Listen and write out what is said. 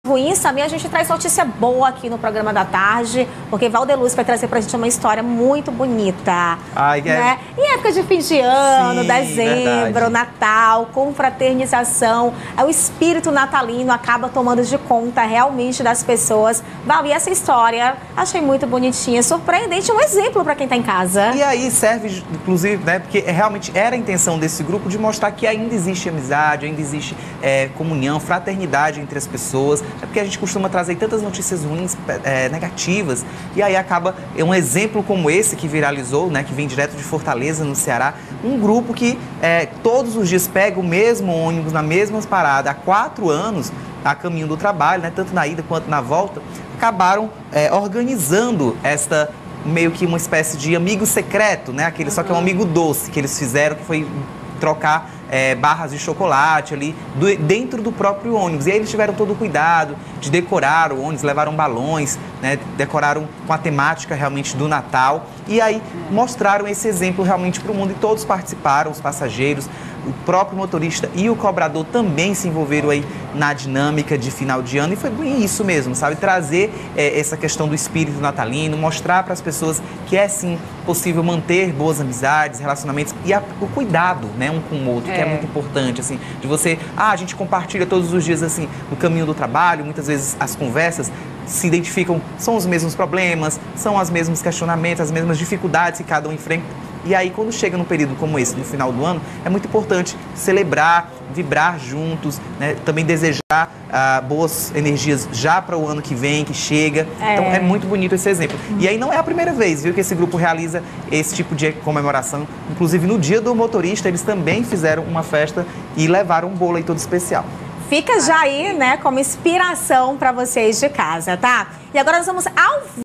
ruins também, a gente traz notícia boa aqui no programa da tarde, porque Valdeluz vai trazer pra gente uma história muito bonita. Ai, né? Em época de fim de ano, sim, dezembro, verdade. Natal, confraternização, o espírito natalino acaba tomando de conta realmente das pessoas. Val, e essa história achei muito bonitinha, surpreendente, um exemplo para quem tá em casa. E aí serve, inclusive, né, porque realmente era a intenção desse grupo de mostrar que ainda existe amizade, ainda existe comunhão, fraternidade entre as pessoas. É porque a gente costuma trazer tantas notícias ruins, negativas, e aí acaba um exemplo como esse que viralizou, né, que vem direto de Fortaleza, no Ceará, um grupo que todos os dias pega o mesmo ônibus, na mesma parada, há 4 anos, a caminho do trabalho, né, tanto na ida quanto na volta, acabaram organizando esta meio que uma espécie de amigo secreto, né, aquele só que é um amigo doce que eles fizeram, que foi trocar barras de chocolate ali dentro do próprio ônibus. E aí eles tiveram todo o cuidado de decorar o ônibus, levaram balões, né, decoraram com a temática realmente do Natal. E aí mostraram esse exemplo realmente para o mundo e todos participaram, os passageiros, o próprio motorista e o cobrador também se envolveram aí na dinâmica de final de ano. E foi isso mesmo, sabe? Trazer essa questão do espírito natalino, mostrar para as pessoas que é sim possível manter boas amizades, relacionamentos e o cuidado, né, um com o outro, que é muito importante, assim, de você, a gente compartilha todos os dias, assim, no caminho do trabalho, muitas vezes as conversas se identificam, são os mesmos problemas, são os mesmos questionamentos, as mesmas dificuldades que cada um enfrenta. E aí, quando chega num período como esse, no final do ano, é muito importante celebrar, vibrar juntos, né? Também desejar boas energias já para o ano que vem, que chega. Então, é muito bonito esse exemplo. E aí, não é a primeira vez, viu, que esse grupo realiza esse tipo de comemoração. Inclusive, no dia do motorista, eles também fizeram uma festa e levaram um bolo aí todo especial. Fica já aí, né, como inspiração para vocês de casa, tá? E agora nós vamos ao